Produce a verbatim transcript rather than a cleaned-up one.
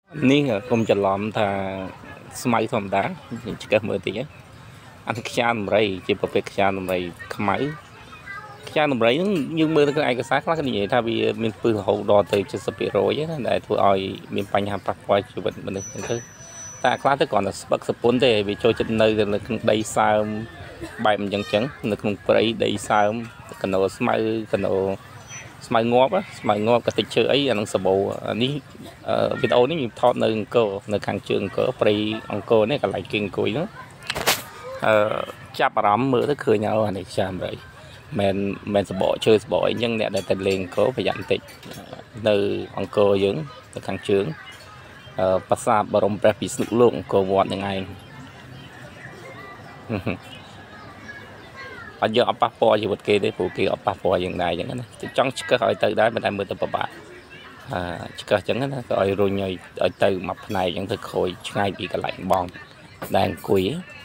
នេះកុំច្រឡំថាស្មៅធម្មតាឆ្កឹះមើលតិចអានេះខ្យាដំរីជាប្រភេទខ្យាដំរីខ្មៅខ្យាដំរីហ្នឹងយើងមើលទៅក្នុងឯកសារខ្លះគេនិយាយថាវាមានពឹសរហូតដល់ទៅเจ็ดสิบเปอร์เซ็นต์ ណាដែលធ្វើឲ្យមានបញ្ហាប៉ះពាល់ជីវិតមនុស្សហ្នឹងទៅតែខ្លះទៅគ្រាន់តែស្ពឹកសពុនទេវាចូលចិត្តនៅនៅក្នុងដីសើមបែបអញ្ចឹងចឹងនៅក្នុងព្រៃដីសើមកណោស្មៅកណោស្មៅងាប់ស្មៅងាប់ក៏តិចឈើអីអានឹងសបោនេះវីដេអូនេះខ្ញុំថតនៅអង្គរនៅខាងជើងអង្គរព្រៃអង្គរនេះកន្លែងគេអង្គុយហ្នឹងអឺចាប់អារម្មណ៍មើលទៅឃើញអានេះចាំរៃមិនមិនសបោឈើសបោអីចឹងអ្នកដែលទៅលេងអង្គរប្រយ័ត្នបន្តិចនៅអង្គរយើងនៅខាងជើងអឺប្រាសាទបរមព្រះពិស្ណុលោកអង្គរវត្តហ្នឹងឯងអត់យកអប៉ះពណ៌ជីវិតគេទេព្រោះគេអត់ប៉ះពណ៌យ៉ាងណាចឹងណាចង់ឆ្កឹះឲ្យទៅដែរមិនតែមើលទៅពិបាកអឺឆ្កឹះចឹងណាក៏ឲ្យរុញឲ្យឲ្យទៅមួយផ្នែកចឹងទៅខូចឆ្ងាយពីកន្លែងបងដែលអង្គុយ